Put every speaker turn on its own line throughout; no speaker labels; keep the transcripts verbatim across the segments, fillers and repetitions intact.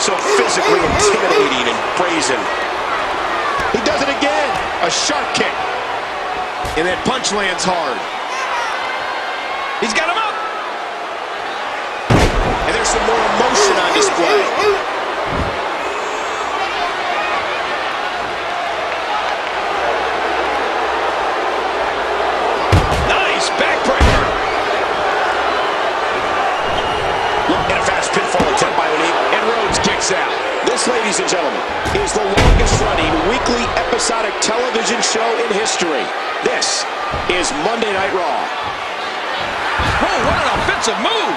so physically intimidating and brazen. He does it again. A sharp kick. And that punch lands hard. He's got him up. And there's some more emotion on display. Nice back pressure. Look at a fast pinfall attempt by Unique. And Rhodes kicks out. This, ladies and gentlemen, is the longest-running weekly episodic television show in history. This is Monday Night Raw.
Oh, what an offensive move!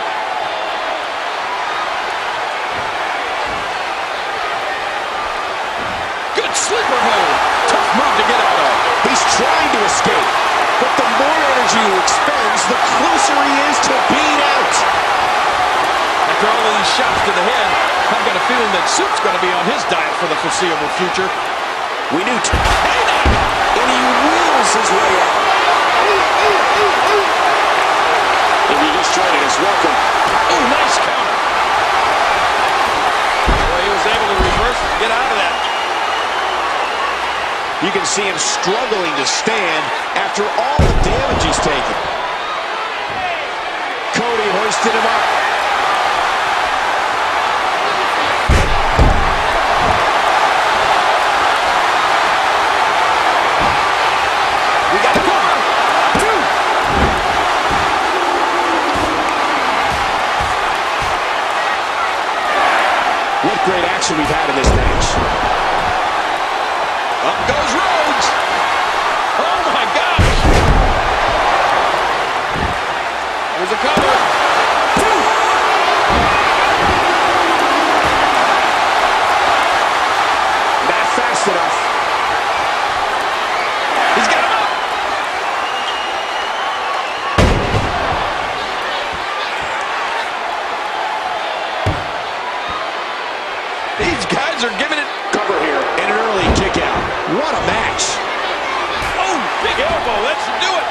Good sleeper hold. Tough move to get out of.
He's trying to escape, but the more energy he expends, the closer he is to being out.
After all of these shots to the head, I've got a feeling that Soup's going to be on his diet for the foreseeable future.
We knew, and he wheels his way out. If you just joined us, welcome.
Oh, nice counter. Boy, he was able to reverse and get out of that.
You can see him struggling to stand after all the damage he's taken. Cody hoisted him up. We got a corner. Two. What great action we've had in this match.
Up goes Rhodes. Oh, my gosh. There's a cover. Two.
Not fast enough.
He's got him up. These guys are giving it.
Cover here and an early kick out. What a match.
Oh, big elbow. Let's do it.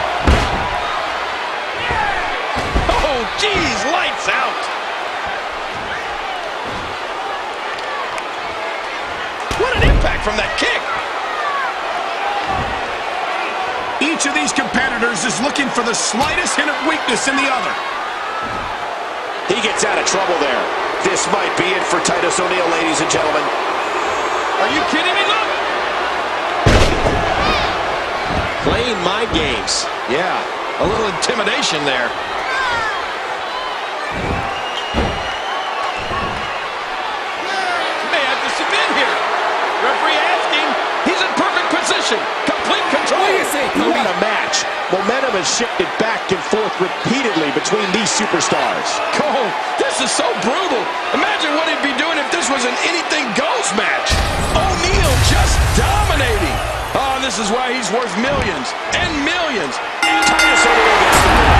Oh, geez, lights out. What an impact from that kick.
Each of these competitors is looking for the slightest hint of weakness in the other.
He gets out of trouble there. This might be it for Titus O'Neil, ladies and gentlemen.
Are you kidding me? Look.
Playing mind games.
Yeah, a little intimidation there. May have to submit here. Referee asking. He's in perfect position. Complete control.
What do you think, Cody? What a match. Momentum has shifted back and forth repeatedly between these superstars.
Oh, this is so brutal. Imagine what he'd be doing if this was an anything goes match. O'Neil just dominating. Oh, this is why he's worth millions and millions.
And Titus O'Neil gets the win.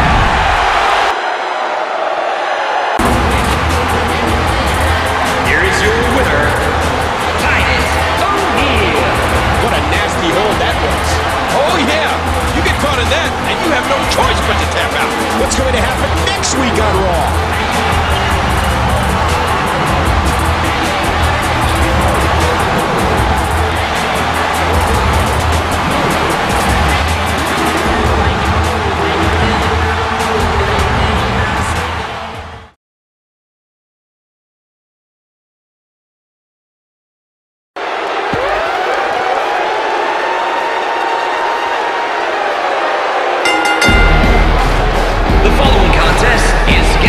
Here is your winner, Titus O'Neil.
What a nasty hold that was.
Oh, yeah. You get caught in that, and you have no choice but to tap out.
What's going to happen next week on Raw?
The following contest is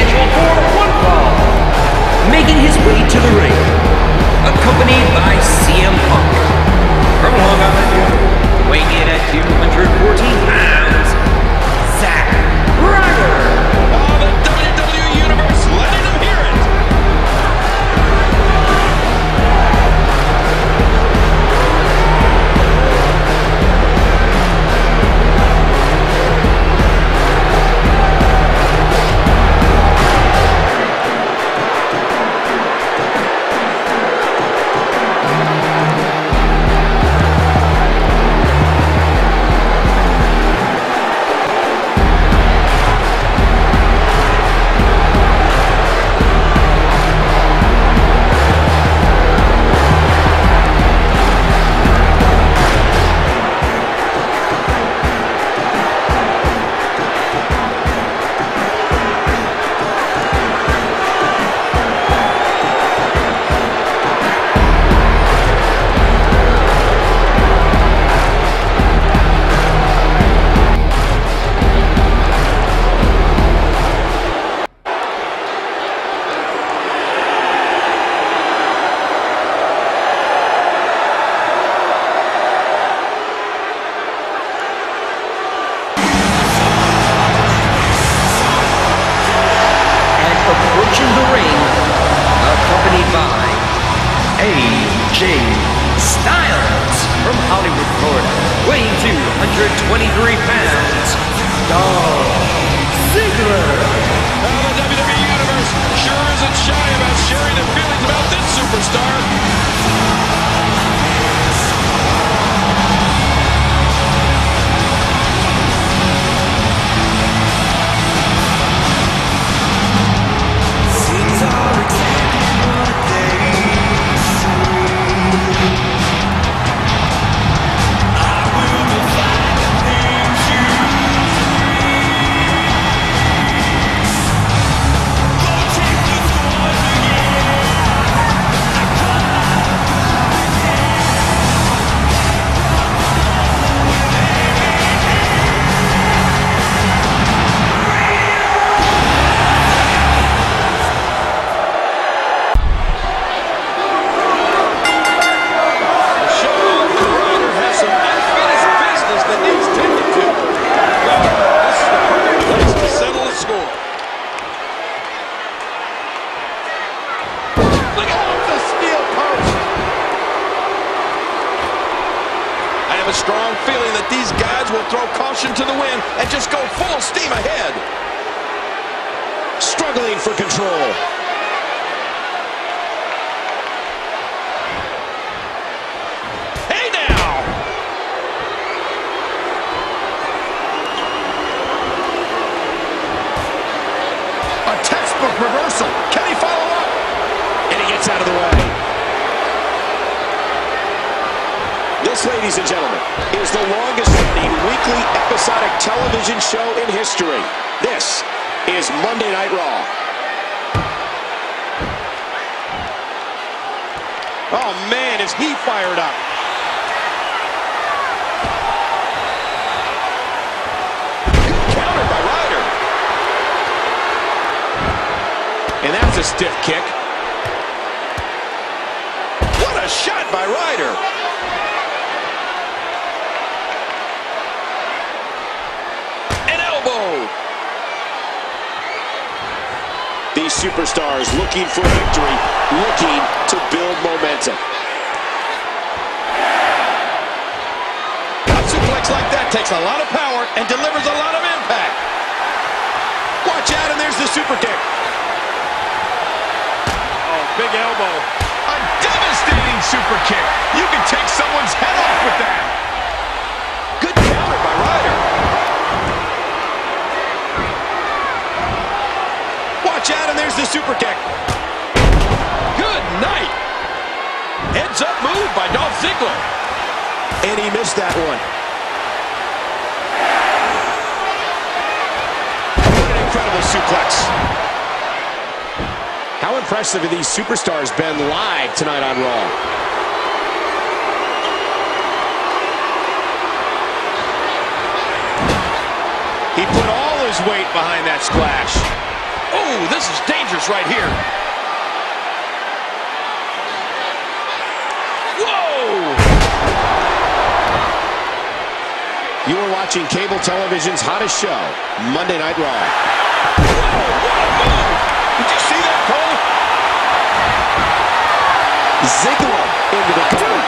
A J Styles. From Hollywood, Florida, weighing two hundred twenty-three pounds, Dolph Ziggler.
Well, the W W E Universe sure isn't shy about sharing their feelings about this superstar. A strong feeling that these guys will throw caution to the wind and just go full steam ahead.
Struggling for control.
Hey now!
A textbook reversal. Can he follow up?
And he gets out of the way. This, ladies and gentlemen, is the longest-running weekly episodic television show in history. This is Monday Night Raw.
Oh, man, is he fired up. Countered by Ryder. And that's a stiff kick. What a shot by Ryder.
These superstars looking for victory, looking to build momentum.
A suplex like that takes a lot of power and delivers a lot of impact. Watch out, and there's the super kick. Oh, big elbow.
A devastating super kick. You can take someone's head off with that.
Good counter by Ryder. Watch out, and there's the super kick. Good night. Heads up move by Dolph Ziggler.
And he missed that one.
What an incredible suplex.
How impressive have these superstars been live tonight on Raw?
He put all his weight behind that splash. Oh, this is dangerous right here. Whoa!
You are watching cable television's hottest show, Monday Night Raw.
Whoa, what a move! Did you see that, Cole?
Ziggler into the cover.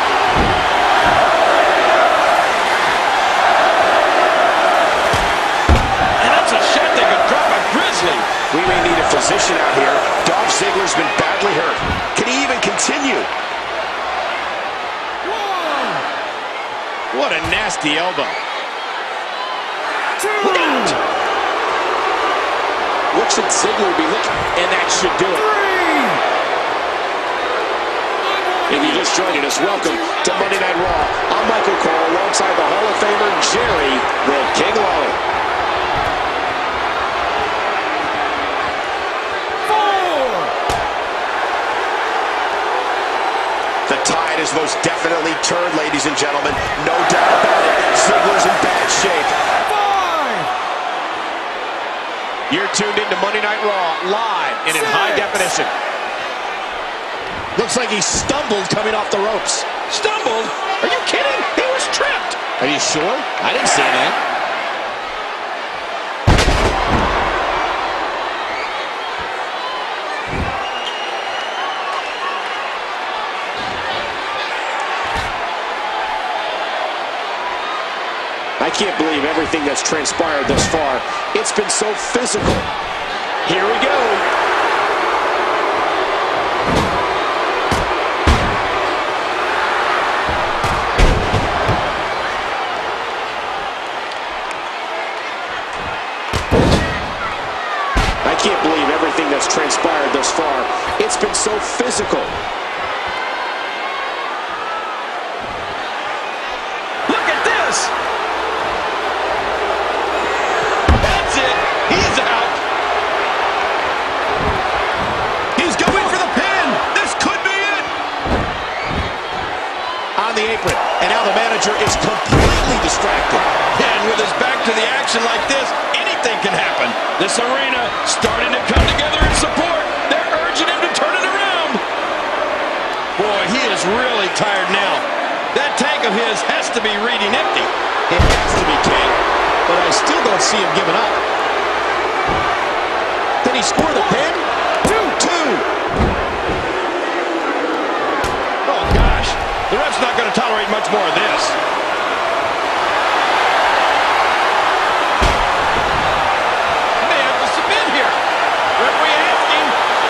And that's a shot they could drop a Grizzly.
We may need a physician out here. Dolph Ziggler's been badly hurt. Can he even continue?
Whoa. What a nasty elbow. Look out.
What should Ziggler be looking? And that should do it. If you're just joining us, welcome to Monday Night Raw. I'm Michael Cole alongside the Hall of Famer Jerry the King Lawler. The tide is most definitely turned, ladies and gentlemen. No doubt about it. Ziggler's in bad shape.
Five.
You're tuned into Monday Night Raw, live and in
Six.
high definition. Looks like he stumbled coming off the ropes.
Stumbled? Are you kidding? He was tripped.
Are you sure? I didn't see that. can't believe everything that's transpired thus far. It's been so physical. Here we go. I can't believe everything that's transpired thus far. It's been so physical.
Look at this. That's it. He's out.
He's going for the pin. This could be it.
On the apron, and now the manager is completely distracted.
And with his back to the action like this, anything can happen. This arena starting to come together in support. They're urging him to turn it around. Boy, he is really tired now. That tank of his has to be reading empty.
It has to be, King, but I still don't see him giving up. Did he score the pin? Two, two.
Oh, gosh. The ref's not going to tolerate much more of this. May have to submit here. Referee asking.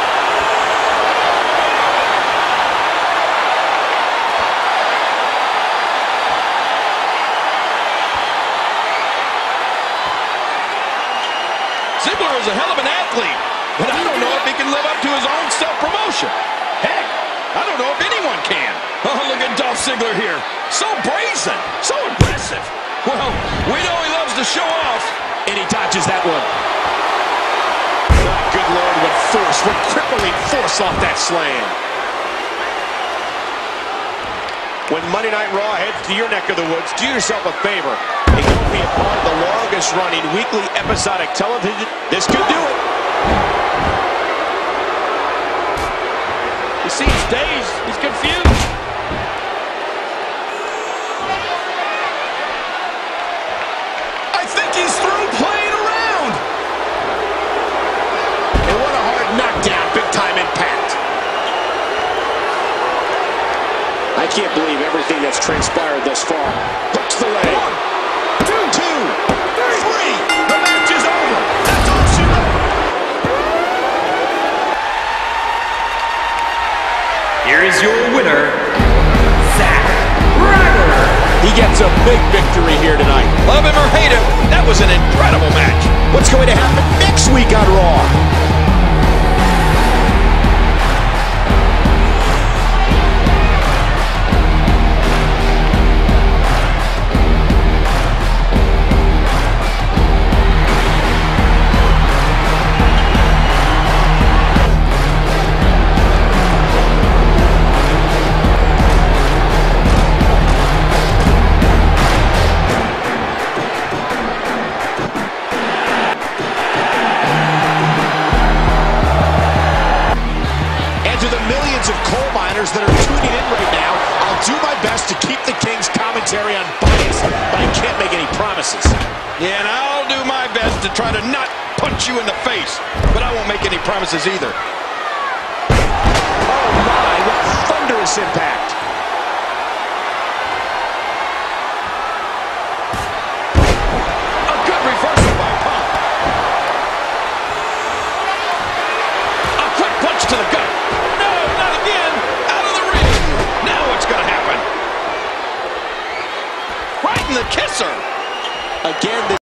Ziggler is a hell of an athlete, but I don't know if he can live up to his own self-promotion. Heck, I don't know if anyone can. Oh, look at Dolph Ziggler here. So brazen, so aggressive. Well, we know he loves to show off.
And he dodges that one. Oh, good Lord, what force, what crippling force off that slam. When Monday Night Raw heads to your neck of the woods, do yourself a favor and don't be a part of the longest running weekly episodic television. This could do it.
You see, he's dazed. He's confused.
I think he's through playing around.
And what a hard knockdown, big-time impact. I can't believe everything that's transpired thus far. Hooks the leg.
One, two, two, three, three. The match is over. That's all she wrote.
Here is your winner, Zack Ryder.
He gets a big victory here tonight.
Love him or hate him, that was an incredible match.
What's going to happen next week on Raw? Of coal miners that are tuning in right now, I'll do my best to keep the King's commentary unbiased, but I can't make any promises.
Yeah, and I'll do my best to try to not punch you in the face, but I won't make any promises either.
Oh my, what thunderous impact.